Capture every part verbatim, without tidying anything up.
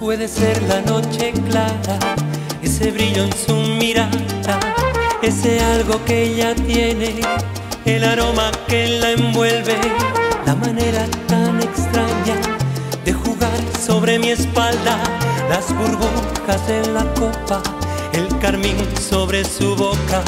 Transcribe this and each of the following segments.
Puede ser la noche clara, ese brillo en su mirada, ese algo que ella tiene, el aroma que la envuelve, la manera tan extraña de jugar sobre mi espalda, las burbujas en la copa, el carmín sobre su boca.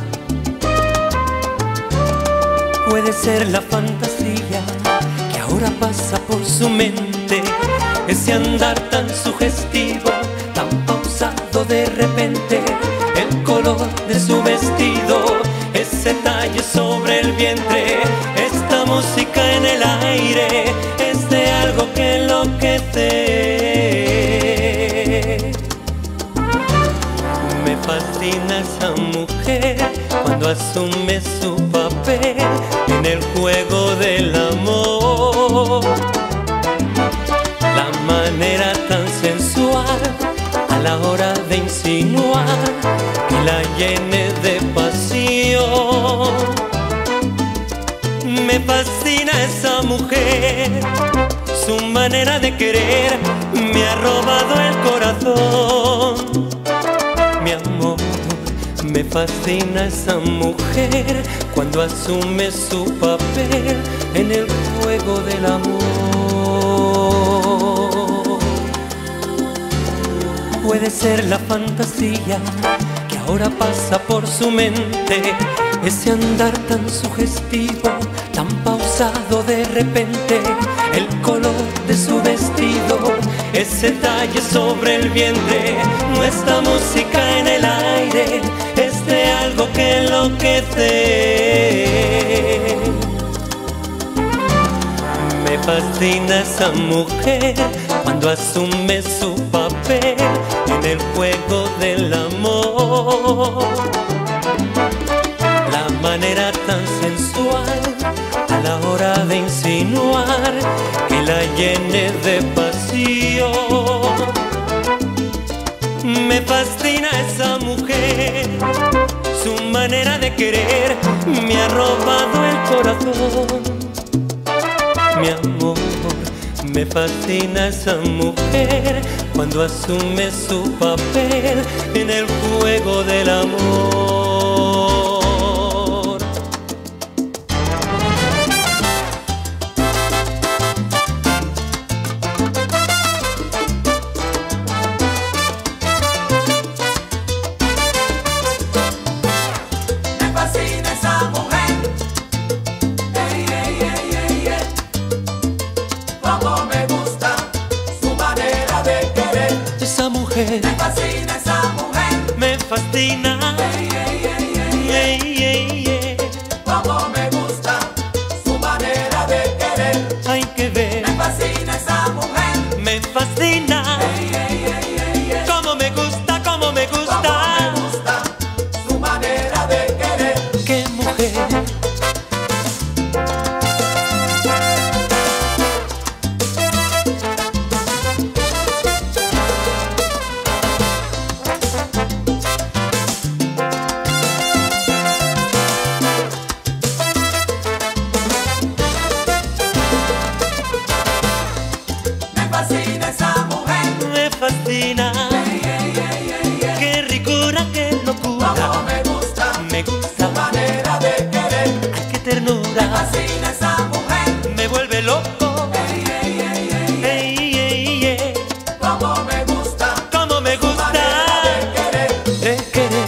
Puede ser la fantasía que ahora pasa por su mente, ese andar tan sugestivo, tan pausado de repente, el color de su vestido, ese talle sobre el vientre, esta música en el aire, es de algo que enloquece. Me fascina esa mujer cuando asume su papel en el juego del amor. La manera tan sensual a la hora de insinuar que la llene de pasión. Me fascina esa mujer, su manera de querer me ha robado el corazón. Mi amor, me fascina esa mujer cuando asume su papel en el juego del amor. Puede ser la fantasía que ahora pasa por su mente, ese andar tan sugestivo, tan pausado de repente, el color de su vestido, ese talle sobre el vientre, nuestra música en el aire, es de algo que enloquece. Me fascina esa mujer cuando asume su papel en el juego del amor. La manera tan sensual a la hora de insinuar que la llene de pasión. Me fascina esa mujer, su manera de querer me ha robado el corazón. Mi amor, me fascina esa mujer cuando asume su papel en el juego del amor. Me fascina esa mujer, me fascina, ey, ey, ey, ey, ey, ey, ey. como me gusta su manera de querer. Hay que ver, Me fascina esa mujer, me fascina, ey, ey, ey, ey, ey, como me gusta, como me como gusta. me gusta su manera de querer. Qué mujer. Me fascina esa mujer, Me fascina, ey, ey, ey, ey, ey, qué ricura, qué como locura. me gusta Me su gusta, manera de querer. ay, qué Me ternura. fascina esa mujer, Me vuelve loco, ey, ey, ey, ey, ey, ey, ey, ey. como me gusta Como me su gusta manera de querer. de querer.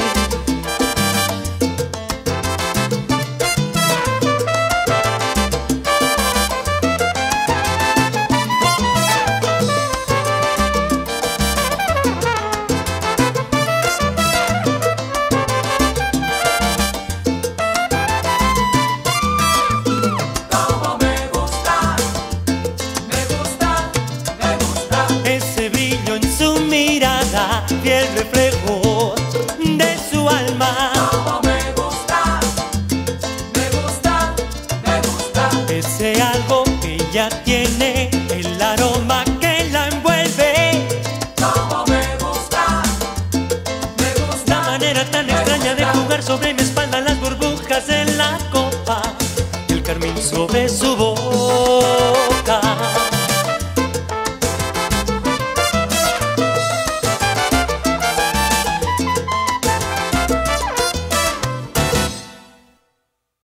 Como me gusta, me gusta, me gusta. Ese brillo en su mirada y el reflejo de su alma. Como me gusta, me gusta, me gusta. Ese algo que ella tiene, el aroma que la envuelve, Como me gusta, me la gusta. manera tan extraña de jugar sobre mi espalda, las burbujas en la copa, el carmín sobre su boca.